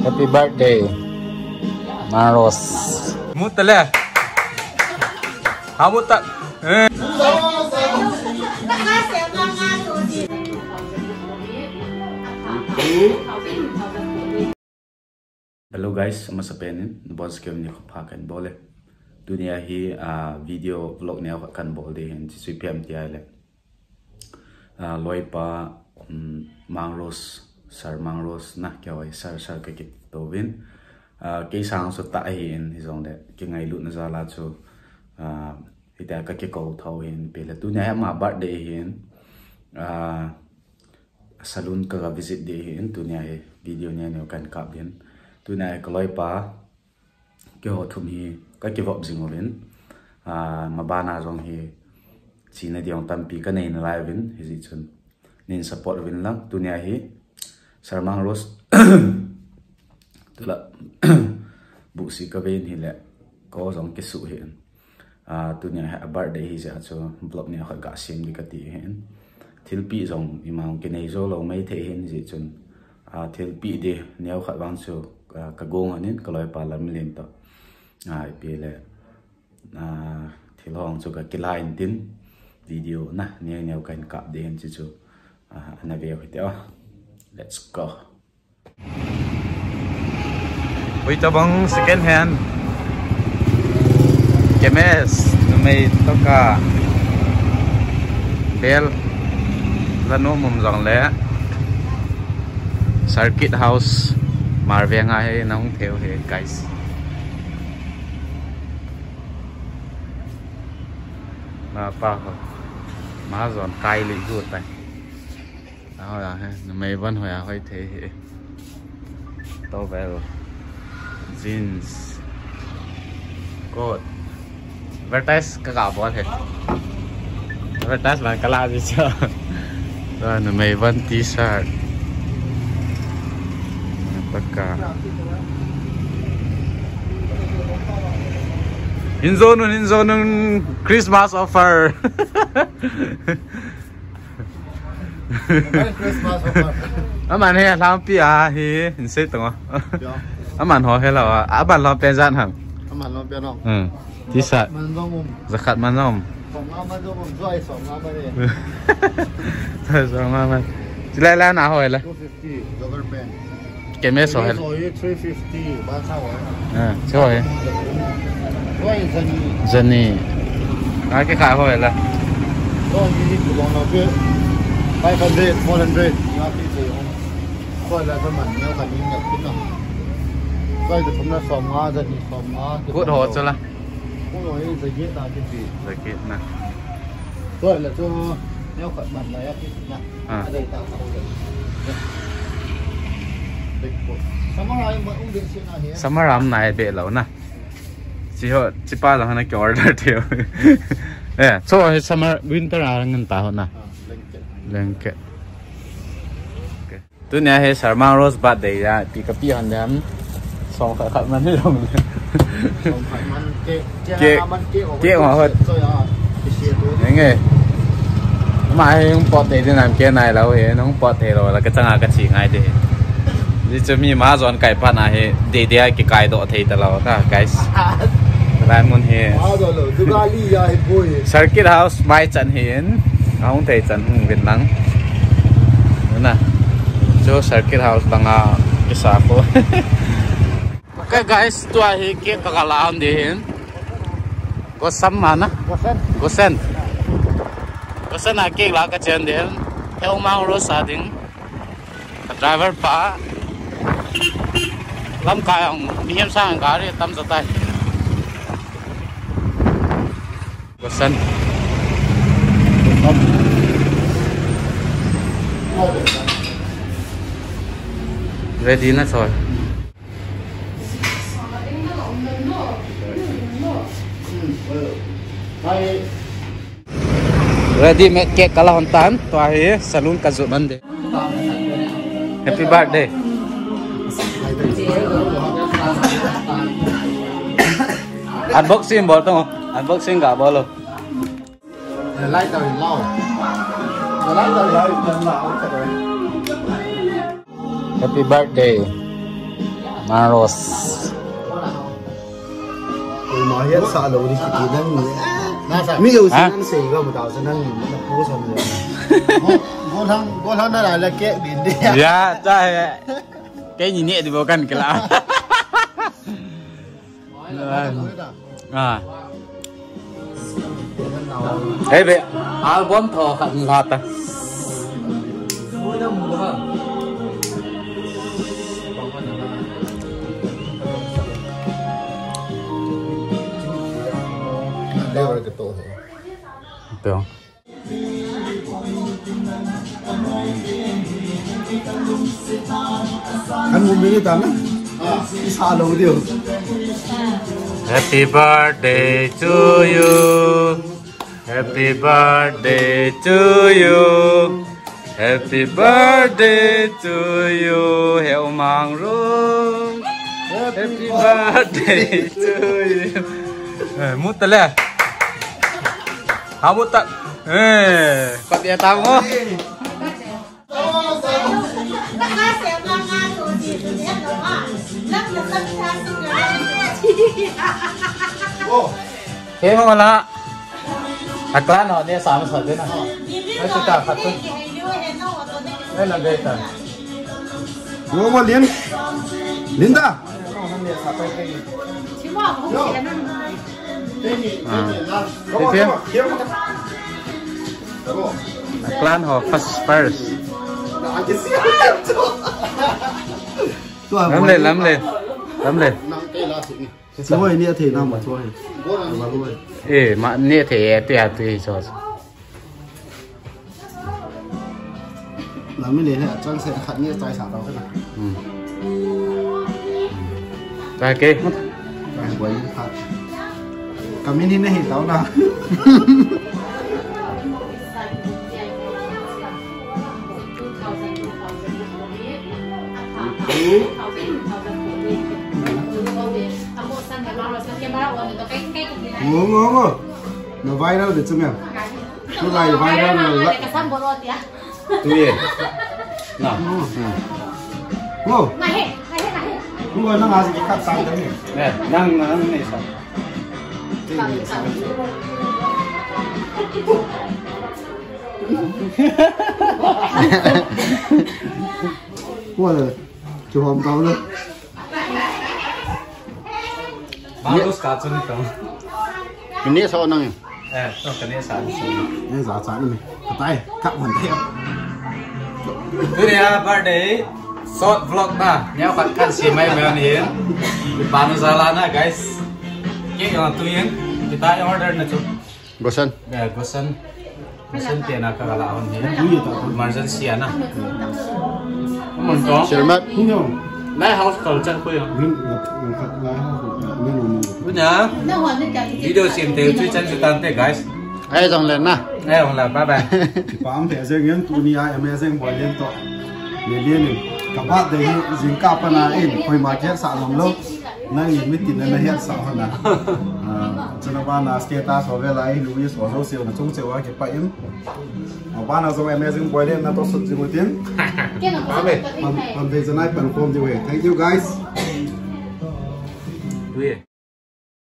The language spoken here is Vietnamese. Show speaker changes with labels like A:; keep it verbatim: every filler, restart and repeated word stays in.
A: Happy birthday, Maros.
B: Muta le. Hamu tak. Hello guys, sama sa penin. Nabos kayo niyo kapakan bole. Dunia hi video vlog niya kan bole hin si P M T I le. Loi pa Mangros Sar Mangros na kaya ay sar sar kakit towin. Kay sang so ta hin hisong de kingai lut na zala so ita kakit ko tawin pela dunia ma birthday hin salon ka visit day hin dunia hi video niya niyo kan kapin. Tu này có lối pa cái họ thùng hi cái cái vọng gì ngồi à mà ba na trong hi chỉ là điều tâm pi cái này là live vin hi gì chun nên support vin lắm tu này hi Sarmang Rose tức là bộ sĩ cái bên hi lệ có giống cái sự hiện à tu này hay birthday hi sẽ cho blog này họ cả xem đi cái tí hiện thiếu pi giống imang cái này rồi lâu mấy thế hiện gì chun à thiếu pi đi nếu họ bán số kagong anin kaloi palam lim to ai pele a thilong chu ka kilain tin video na ne ne kan kap den chu chu ana ve hote let's go oi ta bang second hand kemes numei to ka bel lanu mum jong le circuit house Marveng ai nó không theo hệ guys. Mà pa má giòn cay lì ruột này. Đó là nó mấy vẫn hồi hơi thế hệ. Towel, jeans, coat. Vertis cái gạo bó thế. Vertis là cái la gì chưa? Rồi nó mấy vẫn t-shirt. Taka Inzonun inzonun Christmas offer.
C: Christmas offer.
B: Aman he lam pi a he in se tong. Aman ho he la a ban lo pe zan hang.
C: Aman lo pe no.
B: Ừ. Tí sat.
C: Man zo mum.
B: Zakat man nom.
C: Song ma man zo mum zoi song ma ma le.
B: Song ma ma. Chỉ lại là nào hồi là
C: two fifty dollar pen.
B: Cái mấy số hay là
C: three fifty bán sao vậy?
B: À, số rồi.
C: Rồi dân
B: Dân này. Nói cái khả hồi là
C: rồi như cái bọn nó kia five hundred, four hundred nhưng mà cái gì không? Rồi là cái mình nhau cần nhập cái nào? Rồi thì chúng ta xóm ngã dân thì xóm ngã.
B: cốt hột cho là.
C: Cốt hột ấy giấy viết là cái gì?
B: Giấy viết nè.
C: Rồi là cho nhau cần mình là cái gì nhá?
B: À.
C: Ở đây tạo tạo được.
B: Samaram này bị lâu nè, chỉ họ chỉ ba là hắn cái order theo, eh, so summer winter là ngân ta họ nè, blanket, tu này hay Sarmang Rose birthday ra, bị cái pi hắn đám, song phải khát man hết rồi, kia kia họ hết, những nghe, mà hay không bỏ tiền đi làm kia này đâu vậy, nó không bỏ tiền rồi là cái trang à cái gì ngay đi. Đi cho mi má giòn cải pan à he để để cái cải độ thấy tao là cả guys làm muốn he circuit house mai chân hiến không thấy chân hùng việt nắng nữa nè cho circuit house bằng à cái sao cô cái guys tua he kia cái làm đi hiến có sắm mà na có sen có sen à kia là cái chân đi theo mau rồi sao đến driver pa lắm cái ông đi em sang cái đi tâm tay có sân ready na rồi ready made cake kala hontan to hi salon ka zu man de happy birthday unboxing bao nhiêu unboxing cả bao lâu
C: lấy tờ lâu lấy tờ lâu
A: Happy birthday, Maros.
C: Mà hiện sợ lâu đi thì đang mi yêu xin xì có một tàu xin đang nó cố xong rồi cố thằng cố thằng nó lại là kẹt đến đi
A: Ya, cai. Cái gì nhẹ thì vô cần cái lạ. À. Ê vậy, album thọ hận lọt à?
C: đeo cái tổ
A: Được.
C: anh muốn biết tao á xa lâu điều
A: Happy birthday to you. Happy birthday to you. Happy birthday to you. Hẹo màng rung. Happy birthday to you. Mút tao lên. Hào mút tao. Ê, con đĩa tao không? Thế mà là hạt lá nó đi xả một sợi thế này, nó chỉ cả hạt thôi. Đây là về tận.
C: Ngô mà liên, liên ta.
A: Thế thế. Hạt lá họ first first. Lắm lên lắm lên lắm lên.
C: Thôi nia thì nào mà thôi.
A: Ê mà nia thì tuyệt tuyệt cho.
C: Làm cái này trang sẽ khẩn nia tài sản đâu thế nào.
A: Ừ. Đây kê.
C: Cái quấy thật. Cảm ơn này tao nào. Ngô ngô ngô nó vai đâu để cho mèo nó vai vai đâu là lại
A: Tuyệt. Nào.
C: ngô ngô ngô nó ngã gì cái cắt sang đấy này
A: Nè, năng năng này sao?
C: ngô là chú hòm tao nữa
A: Bagus kacun itu.
C: cái này sao năng
A: Eh, tuh kan ini saat
C: này giả trái này tay cắt hoàn theo
A: Itu dia birthday short vlog na. Nyaw kan kan si Mai Meonian. Paano salana guys? Cake yang tuyen. Kita order na tuh.
C: gosan
A: Eh, gosan. Gosan tiyan na kakalaon niya.
C: Iya, tak.
A: Emergency na. Kamu to?
C: selamat punya
A: Nai house call chân ko yun.
C: mình mình cắt lá mình mình
A: Punya. Video sim tayo chui chân tante guys.
C: ai dòng lên na
A: Eh, wala bye bye.
C: pam thể riêng những tụi nia em riêng bỏ lên to để liên này các bạn đấy dính cặp na in hồi mà chết sợ lắm lâu năng nhìn biết tin là hiện sợ hơn à cho nên bạn là sketa so về lại Louis so số siêu là chung siêu cái phải im ở bạn nào dùng em riêng bỏ lên là tôi sụt gì một tiếng còn còn về giờ này phần form gì vậy thank you guys
A: Duit.